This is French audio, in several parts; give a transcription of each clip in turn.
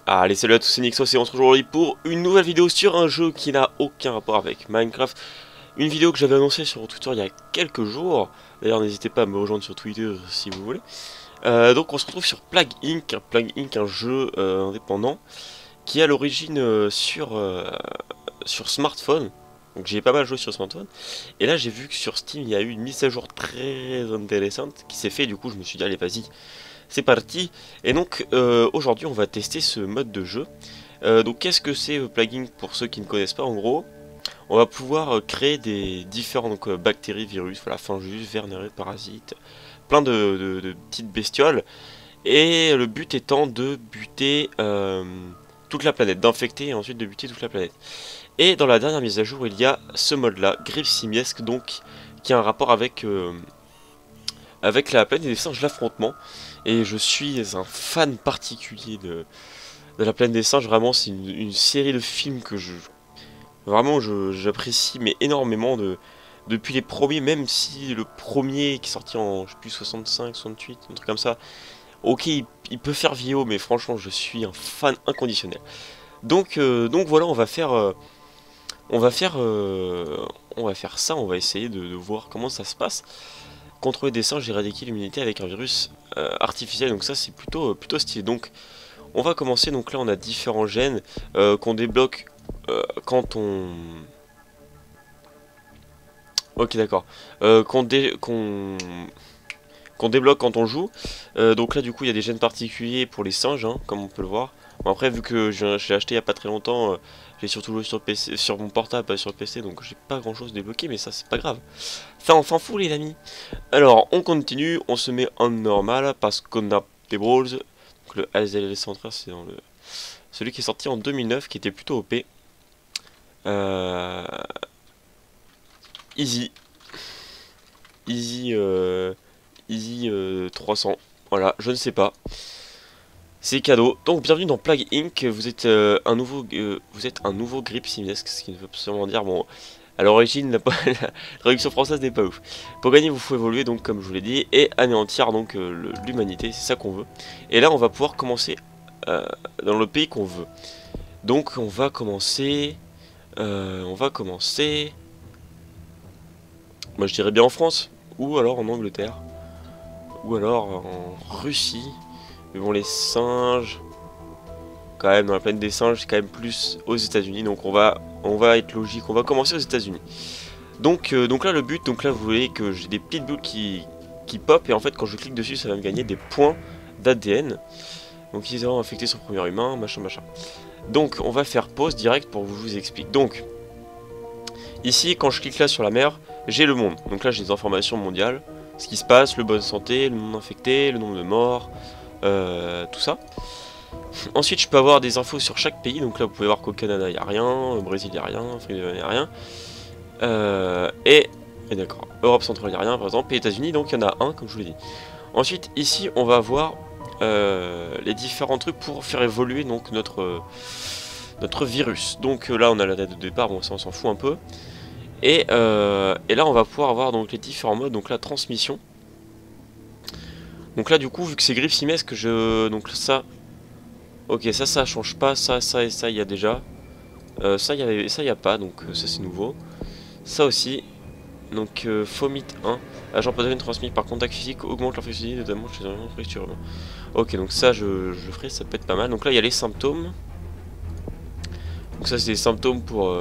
Allez, salut à tous, c'est Nixos et on se retrouve aujourd'hui pour une nouvelle vidéo sur un jeu qui n'a aucun rapport avec Minecraft. Une vidéo que j'avais annoncée sur Twitter il y a quelques jours. D'ailleurs, n'hésitez pas à me rejoindre sur Twitter si vous voulez. Donc on se retrouve sur Plague Inc. Plague Inc, un jeu indépendant qui est à l'origine sur smartphone. Donc j'y ai pas mal joué sur smartphone. Et là j'ai vu que sur Steam il y a eu une mise à jour très intéressante qui s'est fait. Du coup je me suis dit allez vas-y, c'est parti. Et donc aujourd'hui on va tester ce mode de jeu. Donc qu'est-ce que c'est Plague Inc pour ceux qui ne connaissent pas? En gros on va pouvoir créer des différents bactéries, virus, voilà, fungus, vers, parasites, plein de petites bestioles. Et le but étant de buter toute la planète, d'infecter et ensuite de buter toute la planète. Et dans la dernière mise à jour, il y a ce mode là, Griffes Simiesques, donc qui a un rapport avec la planète des singes, l'affrontement. Et je suis un fan particulier de la planète des singes. Vraiment, c'est une série de films que j'apprécie mais énormément depuis les premiers, même si le premier qui est sorti en je sais plus 65, 68, un truc comme ça. Ok, il peut faire vieillot, mais franchement, je suis un fan inconditionnel. Donc voilà, on va faire ça, on va essayer de voir comment ça se passe. Contrôler des singes, éradiquer l'immunité avec un virus artificiel, donc ça c'est plutôt stylé. Donc on va commencer, donc là on a différents gènes qu'on débloque quand on... Ok d'accord, qu'on débloque quand on joue. Donc là du coup il y a des gènes particuliers pour les singes, hein, comme on peut le voir. Bon, après vu que je l'ai acheté il n'y a pas très longtemps, j'ai surtout joué sur PC, sur mon portable, pas sur le PC, donc j'ai pas grand chose débloqué, mais ça c'est pas grave. Enfin on s'en fout les amis. Alors on continue, on se met en normal parce qu'on a des brawls. Donc le ASL central c'est dans celui qui est sorti en 2009 qui était plutôt OP. Easy. Easy 300. Voilà, je ne sais pas. C'est cadeau. Donc bienvenue dans Plague Inc. Vous êtes un nouveau Griffes Simiesques, ce qui ne veut absolument dire bon. À l'origine, la traduction française n'est pas ouf. Pour gagner, vous faut évoluer donc comme je vous l'ai dit et anéantir donc l'humanité. C'est ça qu'on veut. Et là, on va pouvoir commencer dans le pays qu'on veut. Donc on va commencer. Moi, je dirais bien en France ou alors en Angleterre ou alors en Russie. Mais bon, les singes, quand même, dans la planète des singes, c'est quand même plus aux États-Unis. Donc on va être logique, on va commencer aux États-Unis. Donc là, le but, donc là, vous voyez que j'ai des petites boules qui pop. Et en fait, quand je clique dessus, ça va me gagner des points d'ADN. Donc ils ont infecté son premier humain, machin, machin. Donc on va faire pause direct pour que je vous explique. Donc, ici, quand je clique là sur la mer, j'ai le monde. Donc là, j'ai des informations mondiales. Ce qui se passe, le bonne santé, le nombre d'infectés, le nombre de morts, tout ça. Ensuite je peux avoir des infos sur chaque pays, donc là vous pouvez voir qu'au Canada il n'y a rien, au Brésil il n'y a rien, en Afrique il n'y a rien, et d'accord, Europe centrale il n'y a rien par exemple, et États-Unis donc il y en a un comme je vous l'ai dit. Ensuite ici on va voir les différents trucs pour faire évoluer donc notre virus. Donc là on a la date de départ, bon ça on s'en fout un peu, et là on va pouvoir avoir donc les différents modes, donc la transmission. Donc là du coup vu que c'est Griffes Simiesques, donc ça, ok ça change pas, ça et ça il y a déjà, ça il y a pas, donc ça c'est nouveau. Ça aussi, donc Fomit 1, agent pathogène transmis par contact physique augmente l'infectivité notamment chez un fracture humain. Ok donc ça je ferai, ça peut être pas mal. Donc là il y a les symptômes. Donc ça c'est des symptômes pour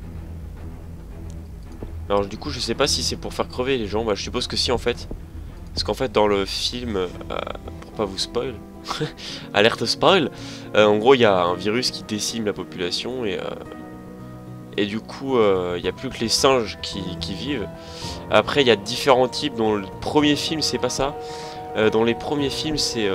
alors du coup je sais pas si c'est pour faire crever les gens, bah je suppose que si en fait. Parce qu'en fait dans le film, pour pas vous spoil, alerte spoil, en gros il y a un virus qui décime la population et du coup il n'y a plus que les singes qui vivent. Après il y a différents types, dans le premier film c'est pas ça, dans les premiers films c'est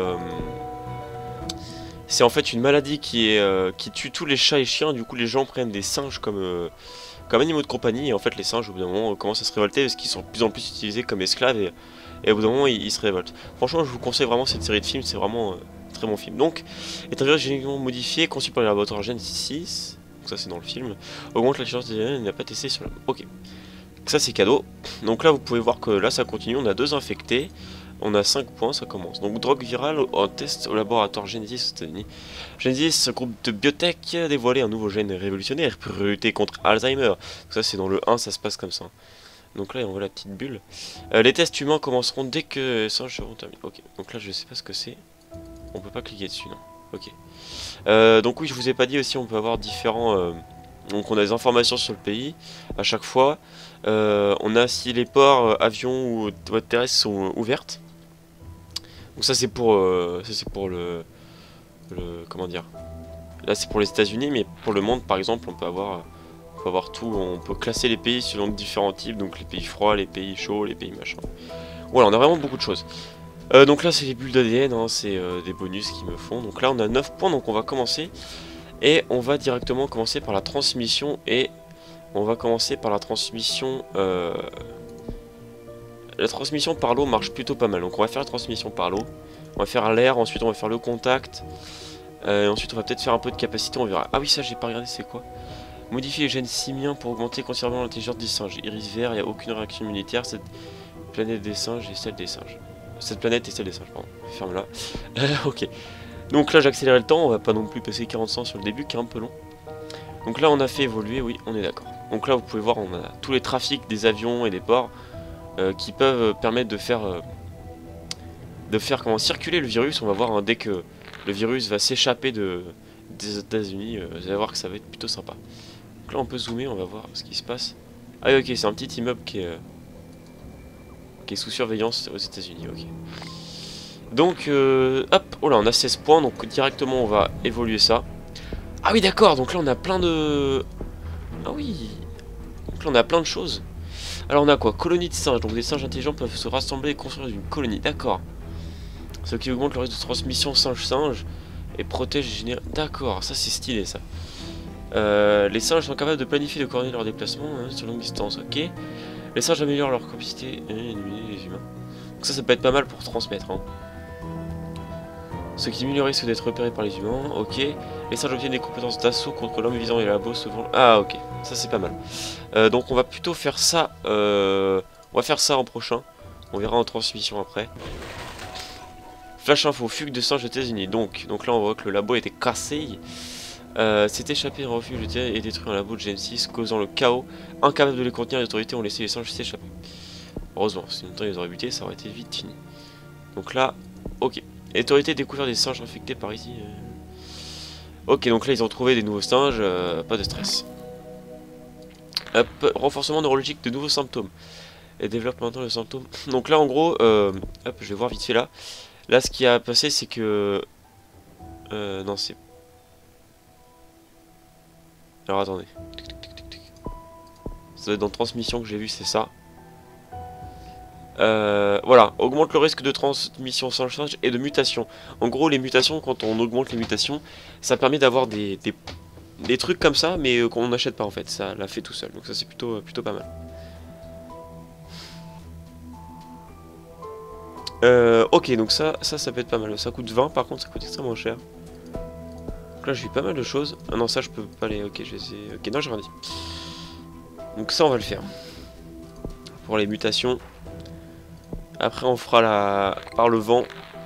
en fait une maladie qui tue tous les chats et chiens. Du coup les gens prennent des singes comme animaux de compagnie, et en fait les singes au bout d'un moment commencent à se révolter parce qu'ils sont de plus en plus utilisés comme esclaves et au bout d'un moment ils se révoltent. Franchement je vous conseille vraiment cette série de films, c'est vraiment un très bon film. Donc, est un virus génétiquement modifié, conçu par les laboratoires Gen 6, donc ça c'est dans le film, augmente la puissance des ADN, il n'a pas testé sur la... Ok, ça c'est cadeau. Donc là vous pouvez voir que là ça continue, on a 2 infectés, On a 5 points, ça commence. Donc drogue virale en test au laboratoire Genesis aux États-Unis. Genesis, ce groupe de biotech a dévoilé un nouveau gène révolutionnaire pour lutter contre Alzheimer. Donc ça c'est dans le 1, ça se passe comme ça. Donc là on voit la petite bulle. Les tests humains commenceront dès que ça seront terminés. Ok, donc là je sais pas ce que c'est. On peut pas cliquer dessus, non. Ok. Donc oui, je vous ai pas dit aussi, on peut avoir différents... donc on a des informations sur le pays à chaque fois. On a si les ports, avions ou voies terrestres sont ouvertes. Donc ça c'est pour le comment dire. Là c'est pour les États-Unis, mais pour le monde par exemple, on peut avoir tout. On peut classer les pays selon différents types, donc les pays froids, les pays chauds, les pays machin. Voilà, on a vraiment beaucoup de choses. Donc là c'est les bulles d'ADN, hein, c'est des bonus qui me font. Donc là on a 9 points, donc on va commencer. Et on va directement commencer par la transmission. Et on va commencer par la transmission. La transmission par l'eau marche plutôt pas mal. Donc on va faire la transmission par l'eau. On va faire l'air, ensuite on va faire le contact. Et ensuite on va peut-être faire un peu de capacité, on verra. Ah oui, ça j'ai pas regardé, c'est quoi? Modifier les gènes simiens pour augmenter considérablement l'intelligence des singes. Iris vert, il n'y a aucune réaction immunitaire. Cette planète des singes et celle des singes. Cette planète et celle des singes, pardon. Ferme-la. Ok. Donc là j'accélère le temps, on va pas non plus passer 40 ans sur le début qui est un peu long. Donc là on a fait évoluer, oui, on est d'accord. Donc là vous pouvez voir, on a tous les trafics des avions et des ports qui peuvent permettre de faire comment circuler le virus. On va voir, hein, dès que le virus va s'échapper des États-Unis, vous allez voir que ça va être plutôt sympa. Donc là on peut zoomer, on va voir ce qui se passe. Ah oui, ok, c'est un petit immeuble qui est sous surveillance aux États-Unis, ok. Donc, hop, oh là, on a 16 points, donc directement on va évoluer ça. Ah oui, d'accord, donc là on a plein de... Ah oui, donc là on a plein de choses. Alors on a quoi? Colonie de singes, donc les singes intelligents peuvent se rassembler et construire une colonie, d'accord. Ce qui augmente le risque de transmission singe-singe et protège et génère... D'accord, ça c'est stylé ça. Les singes sont capables de planifier et de coordonner leurs déplacements, hein, sur longue distance, ok. Les singes améliorent leur capacité à éliminer les humains. Donc ça peut être pas mal pour transmettre, hein. Ce qui diminue le risque d'être repéré par les humains, ok. Les singes obtiennent des compétences d'assaut contre l'homme visant les labos souvent... Ah ok, ça c'est pas mal. Donc on va plutôt faire ça, on va faire ça en prochain. On verra en transmission après. Flash info, fugue de singes aux États-Unis. Donc là on voit que le labo était cassé. S'est échappé en refuge et détruit un labo de Gen 6, causant le chaos. Incapables de les contenir, les autorités ont laissé les singes s'échapper. Heureusement, si longtemps ils auraient buté, ça aurait été vite fini. Donc là, ok. Les autorités découvert des singes infectés par ici. Ok, donc là ils ont trouvé des nouveaux singes, pas de stress. Hop, renforcement neurologique de nouveaux symptômes. Et développe maintenant les symptômes. Donc là en gros, hop, je vais voir vite fait là. Là ce qui a passé c'est que... non c'est... Alors attendez. Ça doit être dans transmission que j'ai vu, c'est ça. Voilà, augmente le risque de transmission sans charge et de mutation. En gros, les mutations, quand on augmente les mutations, ça permet d'avoir des trucs comme ça, mais qu'on n'achète pas en fait. Ça l'a fait tout seul, donc ça c'est plutôt pas mal. Ok, donc ça peut être pas mal. Ça coûte 20, par contre, ça coûte extrêmement cher. Donc là, j'ai eu pas mal de choses. Ah non, ça je peux pas aller. Ok, je vais essayer. Ok, non, j'ai rien dit. Donc ça, on va le faire. Pour les mutations. Après on fera la par le vent.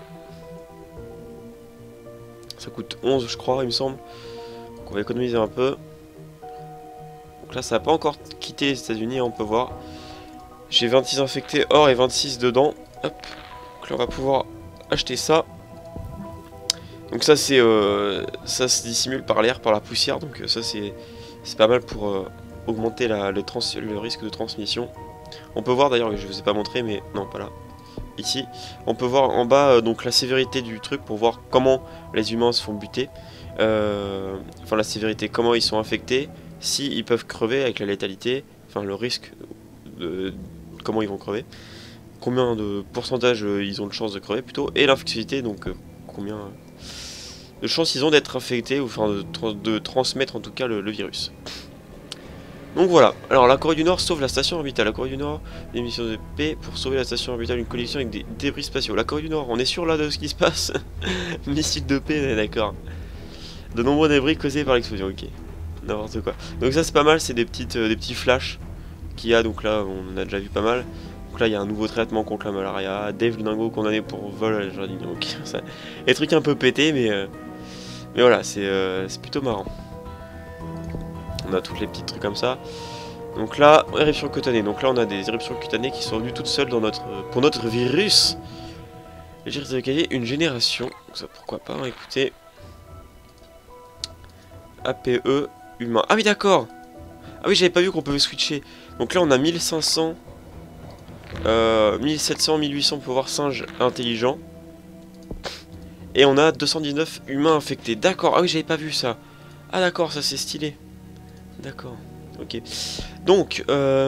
Ça coûte 11 je crois il me semble. Donc on va économiser un peu. Donc là ça n'a pas encore quitté les États-Unis, on peut voir. J'ai 26 infectés or et 26 dedans. Hop. Donc là on va pouvoir acheter ça. Donc ça c'est ça se dissimule par l'air, par la poussière. Donc ça c'est pas mal pour augmenter le risque de transmission. On peut voir d'ailleurs, je vous ai pas montré mais non pas là. Ici, on peut voir en bas donc la sévérité du truc pour voir comment les humains se font buter. Enfin la sévérité, comment ils sont infectés, si ils peuvent crever avec la létalité, enfin le risque de comment ils vont crever, combien de pourcentage ils ont de chance de crever plutôt, et l'infectivité, donc combien de chances ils ont d'être infectés, ou enfin de transmettre en tout cas le virus. Donc voilà, alors la Corée du Nord sauve la station orbitale. La Corée du Nord, des missions de paix pour sauver la station orbitale d'une collision avec des débris spatiaux. La Corée du Nord, on est sûr là de ce qui se passe. Missile de paix, d'accord. De nombreux débris causés par l'explosion, ok. N'importe quoi. Donc ça c'est pas mal, c'est des petits flashs qu'il y a, donc là on en a déjà vu pas mal. Donc là il y a un nouveau traitement contre la malaria. Dave le dingo condamné pour vol à la jardinerie. Ok, ça... Les trucs un peu pétés mais voilà, c'est plutôt marrant. On a tous les petits trucs comme ça. Donc là, éruption cutanée. Donc là on a des éruptions cutanées qui sont venues toutes seules dans pour notre virus. J'ai récupéré une génération. Donc ça pourquoi pas, hein, écoutez. APE humain. Ah oui d'accord. Ah oui j'avais pas vu qu'on pouvait switcher. Donc là on a 1500, 1700, 1800 pour pouvoir singe intelligent. Et on a 219 humains infectés. D'accord, ah oui j'avais pas vu ça. Ah d'accord, ça c'est stylé. D'accord, ok. Donc,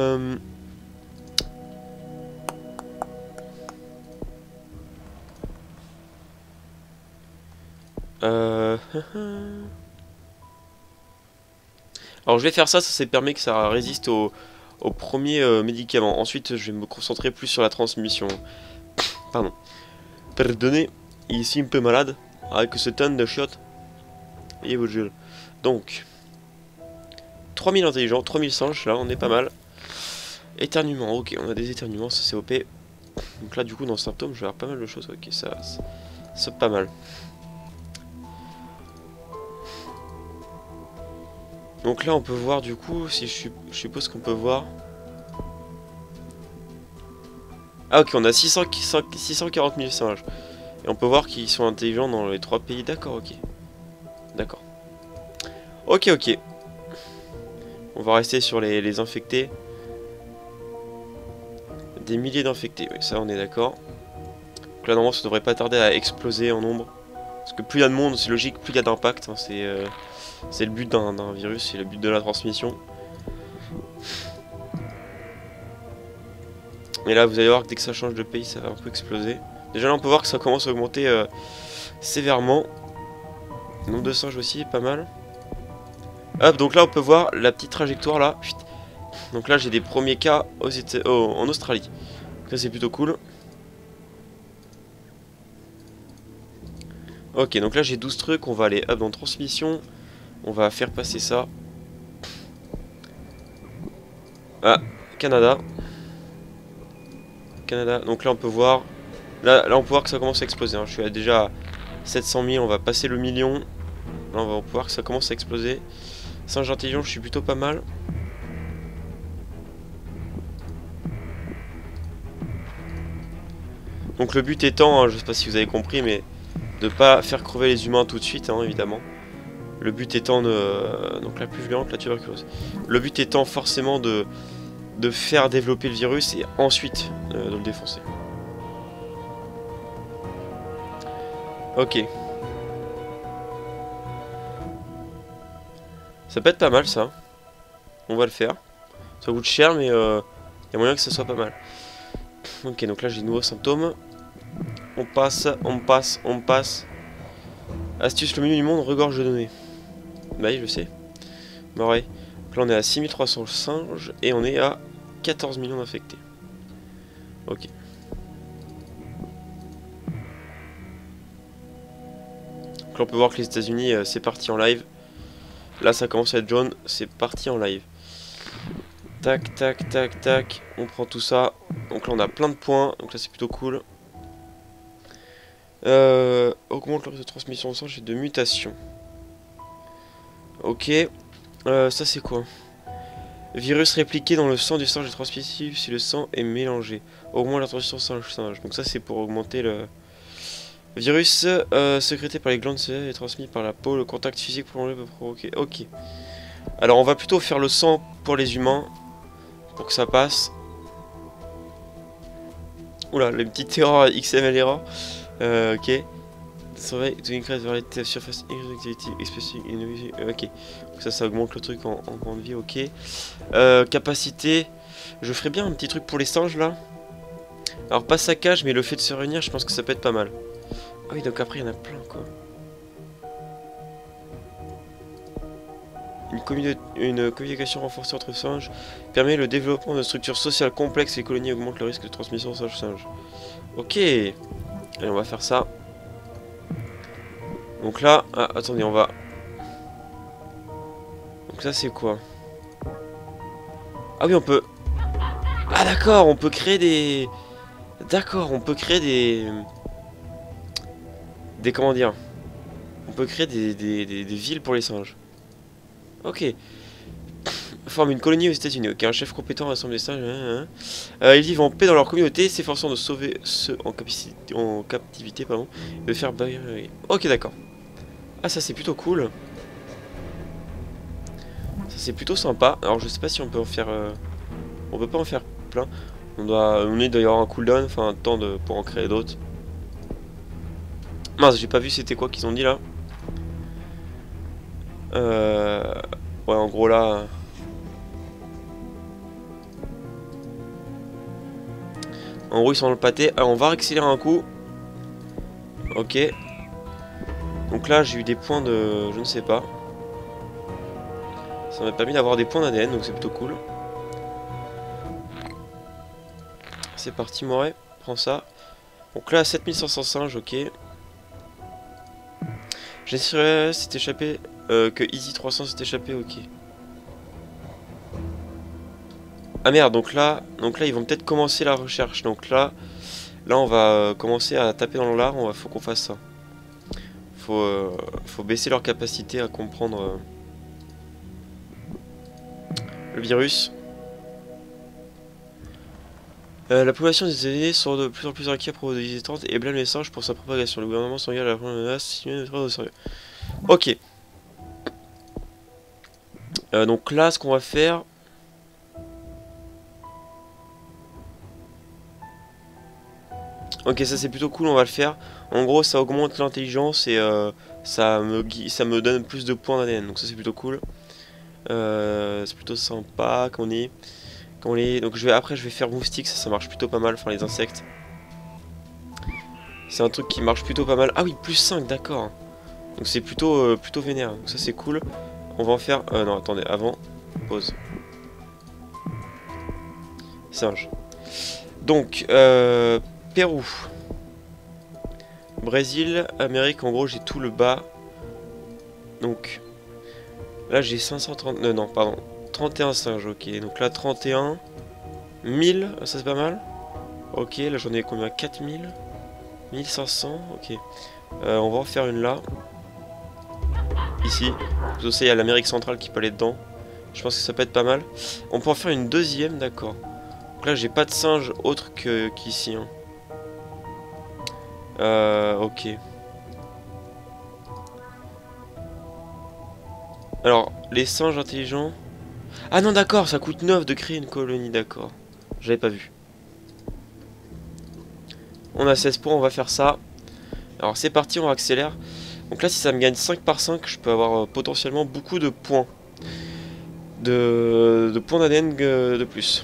alors je vais faire ça, ça permet que ça résiste au premier médicament. Ensuite je vais me concentrer plus sur la transmission. Pardon. Pardonnez, ici un peu malade avec ce tonne de chiottes. Et vos jeux. Donc 3000 intelligents, 3000 singes, là on est pas mal. Éternuement, ok, on a des éternuements, ça c'est OP. Donc là du coup dans symptômes je vais avoir pas mal de choses, ok, ça c'est pas mal. Donc là on peut voir du coup, si je suppose qu'on peut voir... Ah ok, on a 640 000 singes. Et on peut voir qu'ils sont intelligents dans les 3 pays, d'accord, ok. D'accord. Ok, ok. On va rester sur les infectés. Des milliers d'infectés, oui, ça on est d'accord. Donc là normalement ça devrait pas tarder à exploser en nombre. Parce que plus il y a de monde, c'est logique, plus il y a d'impact, hein, c'est le but d'un virus, c'est le but de la transmission. Et là vous allez voir que dès que ça change de pays ça va un peu exploser. Déjà là on peut voir que ça commence à augmenter sévèrement. Le nombre de singes aussi est pas mal. Hop, donc là on peut voir la petite trajectoire là. Donc là j'ai des premiers cas en Australie. Donc ça c'est plutôt cool. Ok, donc là j'ai 12 trucs, on va aller hop dans transmission. On va faire passer ça. Ah, Canada. Canada, donc là on peut voir. Là on peut voir que ça commence à exploser, hein. Je suis déjà à 700 000, on va passer le million. Là on va voir que ça commence à exploser. Singe intelligent, je suis plutôt pas mal. Donc le but étant, hein, je sais pas si vous avez compris, mais de pas faire crever les humains tout de suite, hein, évidemment. Le but étant de... Donc la plus violente, la tuberculose. Le but étant forcément de faire développer le virus et ensuite de le défoncer. Ok. Ça peut être pas mal ça. On va le faire. Ça coûte cher mais y a moyen que ça soit pas mal. Ok, donc là j'ai de nouveaux symptômes. On passe, on passe, on passe. Astuce, le milieu du monde regorge de données. Bah oui, je sais. Bah ouais. Donc là on est à 6300 singes et on est à 14 millions d'infectés. Ok. Donc là on peut voir que les États-Unis c'est parti en live. Là ça commence à être jaune, c'est parti en live. Tac, tac, tac, tac. On prend tout ça. Donc là on a plein de points, donc là c'est plutôt cool. Augmente le risque de transmission de sang et de mutation. Ok. Ça c'est quoi? Virus répliqué dans le sang du singe est transmissible si le sang est mélangé. Augmente la transmission singe-singe. Donc ça c'est pour augmenter le... Virus sécrété par les glandes sébacées et transmis par la peau. Le contact physique prolongé peut provoquer... Ok. Alors on va plutôt faire le sang pour les humains. Pour que ça passe. Oula, les petites erreurs XML erreurs. Ok. Surveille to increase variety of surface activity especially in... Ok. Donc ça augmente le truc en grande vie, ok. Capacité. Je ferais bien un petit truc pour les singes là. Alors pas saccage, mais le fait de se réunir, je pense que ça peut être pas mal. Ah oui, donc après il y en a plein quoi. Une communication renforcée entre singes permet le développement de structures sociales complexes et les colonies augmentent le risque de transmission singe-singe. Ok. Allez, on va faire ça. Donc là, ah, attendez, on va... Donc ça c'est quoi? Ah oui, on peut... Ah d'accord, on peut créer des... D'accord, on peut créer des... Comment dire? On peut créer des villes pour les singes. Ok. Forme une colonie aux États-Unis. Ok, un chef compétent rassemble les singes. Ils vivent en paix dans leur communauté, s'efforçant de sauver ceux en captivité, pardon, et de faire... Ok, d'accord. Ah, ça c'est plutôt cool. Ça c'est plutôt sympa. Alors je sais pas si on peut en faire... On peut pas en faire plein. On est d'ailleurs un cooldown, enfin un temps pour en créer d'autres. Mince, j'ai pas vu c'était quoi qu'ils ont dit là. Ouais, en gros là... En gros ils sont dans le pâté. Alors on va accélérer un coup. Ok. Donc là j'ai eu des points de... Je ne sais pas. Ça m'a permis d'avoir des points d'ADN, donc c'est plutôt cool. C'est parti Moret, prends ça. Donc là 7500 singes, ok. J'essaierai s'est échappé. Que Easy 300 s'est échappé, ok. Ah merde, donc là ils vont peut-être commencer la recherche. Donc là on va commencer à taper dans le lard, faut qu'on fasse ça. Faut baisser leur capacité à comprendre le virus. La population des États-Unis sort de plus en plus inquiète à propos des visitantes et blâme les singes pour sa propagation. Le gouvernement s'engage à la première menace, au sérieux. Ok. Donc là, ce qu'on va faire... Ok, ça c'est plutôt cool, on va le faire. En gros, ça augmente l'intelligence et ça me donne plus de points d'ADN. Donc ça c'est plutôt cool. C'est plutôt sympa qu'on est... Donc après je vais faire moustique, ça marche plutôt pas mal, enfin les insectes. C'est un truc qui marche plutôt pas mal. Ah oui, plus 5, d'accord. Donc c'est plutôt vénère, donc ça c'est cool. On va en faire... non, attendez, avant, pause. Singe. Donc, Pérou. Brésil, Amérique, en gros j'ai tout le bas. Donc, là j'ai 530... non, pardon. 31 singes, ok. Donc là 31. 1000, ça c'est pas mal. Ok, là j'en ai combien? 4000 1500, ok. On va en faire une là. Ici. Vous savez, il y a l'Amérique centrale qui peut aller dedans. Je pense que ça peut être pas mal. On peut en faire une deuxième, d'accord. Donc là j'ai pas de singes autres qu'ici. Hein. Ok. Alors, les singes intelligents... Ah non, d'accord, ça coûte 9 de créer une colonie, d'accord. J'avais pas vu. On a 16 points, on va faire ça. Alors c'est parti, on accélère. Donc là, si ça me gagne 5 par 5, je peux avoir potentiellement beaucoup de points. De points d'ADN de plus.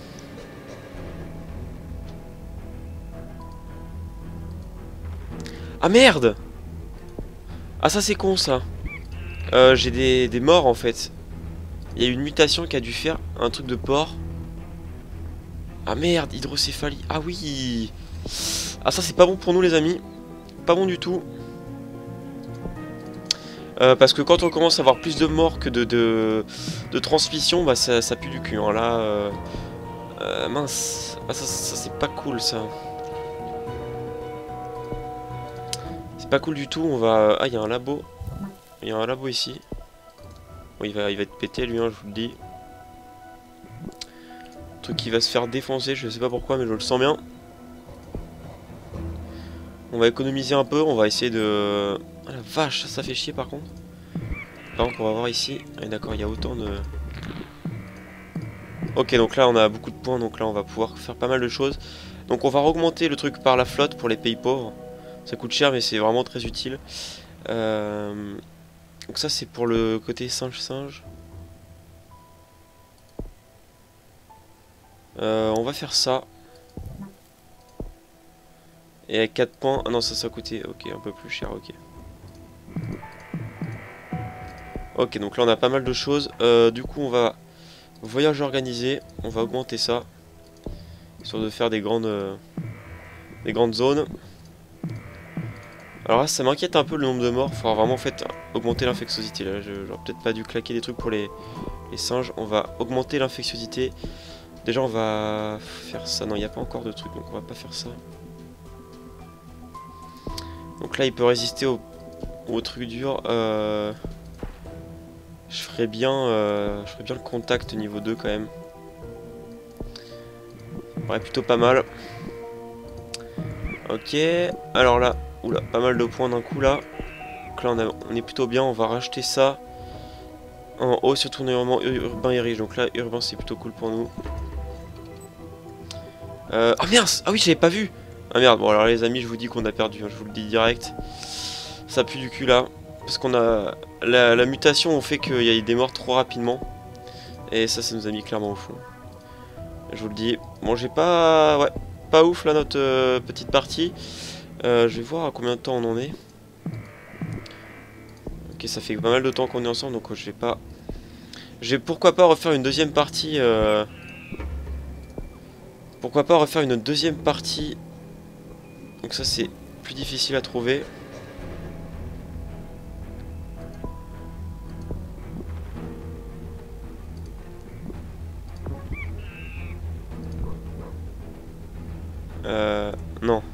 Ah merde! Ah ça c'est con ça. J'ai des morts en fait. Il y a une mutation qui a dû faire un truc de porc. Ah merde, hydrocéphalie. Ah oui. Ah ça c'est pas bon pour nous les amis. Pas bon du tout. Parce que quand on commence à avoir plus de morts que de transmission, bah ça pue du cul. Hein. Là, mince. Ah ça c'est pas cool ça. C'est pas cool du tout. On va. Ah il y a un labo. Il y a un labo ici. Bon, il va être pété lui, hein, je vous le dis. Truc qui va se faire défoncer, je sais pas pourquoi, mais je le sens bien. On va économiser un peu, on va essayer de... Ah la vache, ça fait chier par contre. Par contre, on va voir ici. Ah, d'accord, il y a autant de... Ok, donc là on a beaucoup de points, donc là on va pouvoir faire pas mal de choses. Donc on va augmenter le truc par la flotte pour les pays pauvres. Ça coûte cher, mais c'est vraiment très utile. Donc ça c'est pour le côté singe-singe. On va faire ça. Et à 4 points... Ah non, ça a coûté... Ok, un peu plus cher, ok. Ok, donc là on a pas mal de choses. Du coup on va... Voyage organisé. On va augmenter ça. Histoire de faire des grandes zones. Alors là ça m'inquiète un peu le nombre de morts. Il faudra vraiment en fait augmenter l'infectiosité. Là j'aurais peut-être pas dû claquer des trucs pour les singes. On va augmenter l'infectiosité. Déjà on va faire ça. Non, il n'y a pas encore de truc, donc on va pas faire ça. Donc là il peut résister au truc dur. Je ferais bien le contact niveau 2 quand même. Ouais, plutôt pas mal. Ok, alors là, oula, pas mal de points d'un coup là. Donc là on est plutôt bien, on va racheter ça. En haut, surtout urbain et riche. Donc là, urbain c'est plutôt cool pour nous. Oh merde! Ah oui, j'avais pas vu! Ah merde, bon alors les amis, je vous dis qu'on a perdu, hein, je vous le dis direct. Ça pue du cul là. Parce qu'on a... La mutation fait qu'il y a des morts trop rapidement. Et ça nous a mis clairement au fond. Je vous le dis. Bon, j'ai pas... Ouais, pas ouf là notre petite partie. Je vais voir à combien de temps on en est. Ok, ça fait pas mal de temps qu'on est ensemble, donc je vais pas... Je vais pourquoi pas refaire une deuxième partie... Pourquoi pas refaire une deuxième partie. Donc ça c'est plus difficile à trouver. Non.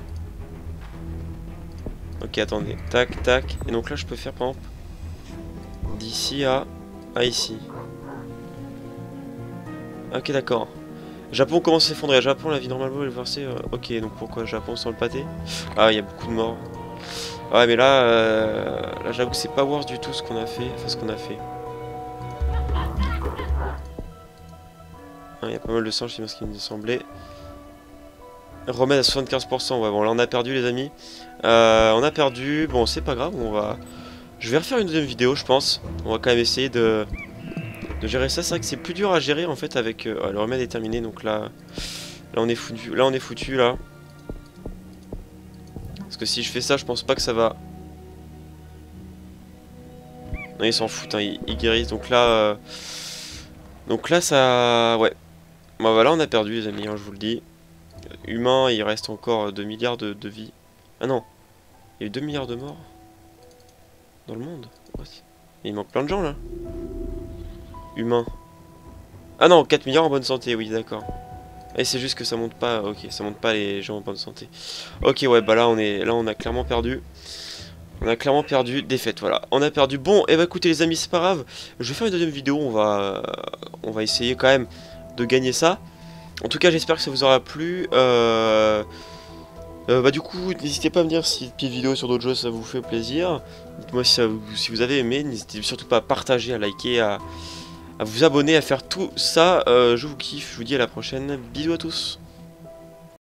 Ok, attendez. Tac, tac. Et donc là je peux faire par exemple d'ici à ici. Ok, d'accord. Japon commence à s'effondrer. Japon, la vie normalement est versée. Ok, donc pourquoi Japon sans le pâté? Ah, il y a beaucoup de morts. Ouais, mais là, là j'avoue que c'est pas worse du tout ce qu'on a fait. Enfin, ce qu'on a fait. Il y a pas mal de sang, je sais pas ce qui me semblait. Remède à 75%. Ouais, bon, là on a perdu, les amis. On a perdu. Bon, c'est pas grave, on va. Je vais refaire une deuxième vidéo, je pense. On va quand même essayer de gérer ça. C'est vrai que c'est plus dur à gérer en fait avec. Ouais, le remède est terminé, donc là on est foutu. Là on est foutu là. Parce que si je fais ça, je pense pas que ça va. Non, ils s'en foutent, hein, ils guérissent. Donc là ça. Ouais. Bon, voilà, on a perdu, les amis, hein, je vous le dis. Humain, il reste encore 2 milliards de vies. Ah non, il y a eu 2 milliards de morts dans le monde. What? Il manque plein de gens là. Humain. Ah non, 4 milliards en bonne santé, oui, d'accord. Et c'est juste que ça monte pas, ok, ça monte pas les gens en bonne santé. Ok, ouais, bah là on a clairement perdu. On a clairement perdu, défaite, voilà. On a perdu. Bon, et bah écoutez les amis, c'est pas grave. Je vais faire une deuxième vidéo, on va essayer quand même de gagner ça. En tout cas, j'espère que ça vous aura plu. Bah du coup, n'hésitez pas à me dire si petite vidéo sur d'autres jeux ça vous fait plaisir. Dites-moi si vous avez aimé. N'hésitez surtout pas à partager, à liker, à vous abonner, à faire tout ça. Je vous kiffe, je vous dis à la prochaine. Bisous à tous.